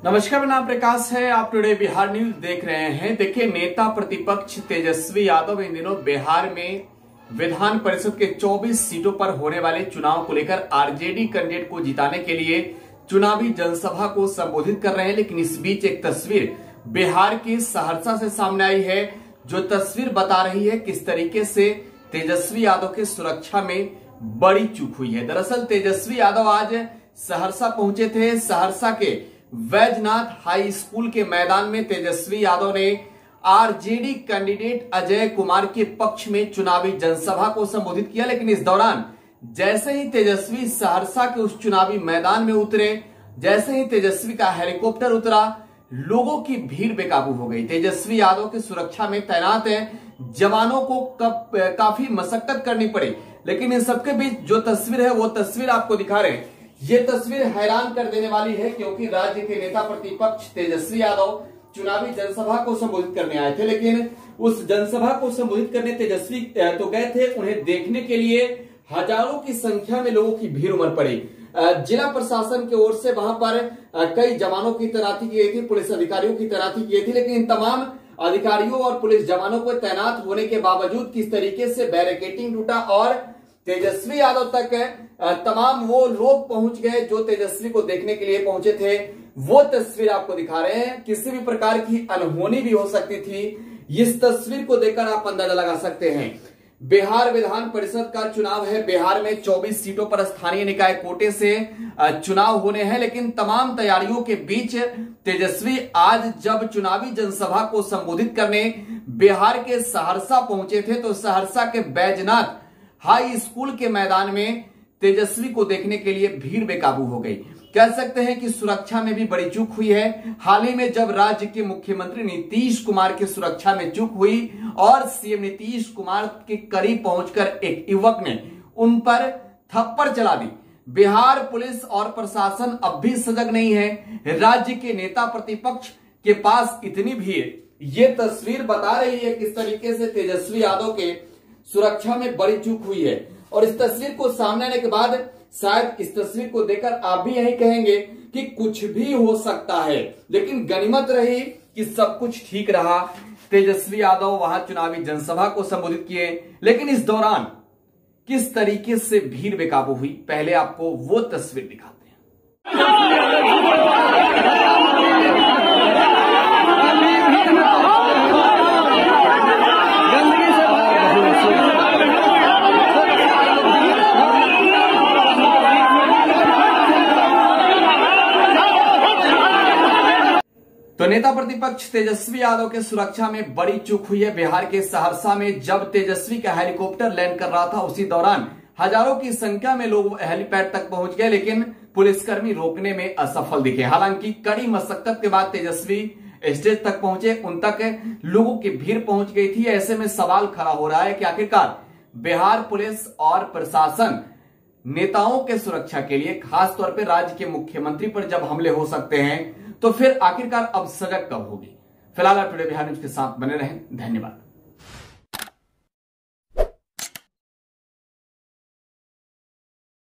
नमस्कार, मेरा नाम प्रकाश है। आप टुडे बिहार न्यूज देख रहे हैं। देखिए, नेता प्रतिपक्ष तेजस्वी यादव इन दिनों बिहार में विधान परिषद के 24 सीटों पर होने वाले चुनाव को लेकर आरजेडी कैंडिडेट को जिताने के लिए चुनावी जनसभा को संबोधित कर रहे हैं। लेकिन इस बीच एक तस्वीर बिहार की सहरसा से सामने आई है, जो तस्वीर बता रही है किस तरीके से तेजस्वी यादव के सुरक्षा में बड़ी चूक हुई है। दरअसल तेजस्वी यादव आज सहरसा पहुंचे थे। सहरसा के वैजनाथ हाई स्कूल के मैदान में तेजस्वी यादव ने आरजेडी कैंडिडेट अजय कुमार के पक्ष में चुनावी जनसभा को संबोधित किया। लेकिन इस दौरान जैसे ही तेजस्वी सहरसा के उस चुनावी मैदान में उतरे, जैसे ही तेजस्वी का हेलीकॉप्टर उतरा, लोगों की भीड़ बेकाबू हो गई। तेजस्वी यादव की सुरक्षा में तैनात है जवानों को काफी मशक्कत करनी पड़ी। लेकिन इन सबके बीच जो तस्वीर है वो तस्वीर आपको दिखा रहे हैं। ये तस्वीर हैरान कर देने वाली है, क्योंकि राज्य के नेता प्रतिपक्ष तेजस्वी यादव चुनावी जनसभा को संबोधित करने आए थे। लेकिन उस जनसभा को संबोधित करने तेजस्वी तो गए थे, उन्हें देखने के लिए हजारों की संख्या में लोगों की भीड़ उमड़ पड़ी। जिला प्रशासन की ओर से वहां पर कई जवानों की तैनाती की गई थी, पुलिस अधिकारियों की तैनाती की गई थी। लेकिन इन तमाम अधिकारियों और पुलिस जवानों को तैनात होने के बावजूद किस तरीके से बैरिकेडिंग टूटा और तेजस्वी यादव तक तमाम वो लोग पहुंच गए जो तेजस्वी को देखने के लिए पहुंचे थे। वो तस्वीर आपको दिखा रहे हैं। किसी भी प्रकार की अनहोनी भी हो सकती थी। इस तस्वीर को देखकर आप अंदाजा लगा सकते हैं। बिहार विधान परिषद का चुनाव है। बिहार में 24 सीटों पर स्थानीय निकाय कोटे से चुनाव होने हैं। लेकिन तमाम तैयारियों के बीच तेजस्वी आज जब चुनावी जनसभा को संबोधित करने बिहार के सहरसा पहुंचे थे, तो सहरसा के बैजनाथ हाई स्कूल के मैदान में तेजस्वी को देखने के लिए भीड़ बेकाबू हो गई। कह सकते हैं कि सुरक्षा में भी बड़ी चूक हुई है। हाल ही में जब राज्य के मुख्यमंत्री नीतीश कुमार की सुरक्षा में चूक हुई और सीएम नीतीश कुमार के करीब पहुंचकर एक युवक ने उन पर थप्पड़ चला दी। बिहार पुलिस और प्रशासन अब भी सजग नहीं है। राज्य के नेता प्रतिपक्ष के पास इतनी भीड़, ये तस्वीर बता रही है किस तरीके से तेजस्वी यादव के सुरक्षा में बड़ी चूक हुई है। और इस तस्वीर को सामने आने के बाद शायद इस तस्वीर को देखकर आप भी यही कहेंगे कि कुछ भी हो सकता है। लेकिन गनीमत रही कि सब कुछ ठीक रहा। तेजस्वी यादव वहां चुनावी जनसभा को संबोधित किए। लेकिन इस दौरान किस तरीके से भीड़ बेकाबू हुई, पहले आपको वो तस्वीर दिखाते हैं। तो नेता प्रतिपक्ष तेजस्वी यादव के सुरक्षा में बड़ी चूक हुई है। बिहार के सहरसा में जब तेजस्वी का हेलीकॉप्टर लैंड कर रहा था, उसी दौरान हजारों की संख्या में लोग हेलीपैड तक पहुंच गए। लेकिन पुलिसकर्मी रोकने में असफल दिखे। हालांकि कड़ी मशक्कत के बाद तेजस्वी स्टेज तक पहुंचे, उन तक लोगों की भीड़ पहुंच गई थी। ऐसे में सवाल खड़ा हो रहा है कि आखिरकार बिहार पुलिस और प्रशासन नेताओं के सुरक्षा के लिए, खासतौर पर राज्य के मुख्यमंत्री पर जब हमले हो सकते हैं, तो फिर आखिरकार अब सजग कब होगी। फिलहाल आप टुडे बिहार न्यूज के साथ बने रहें। धन्यवाद।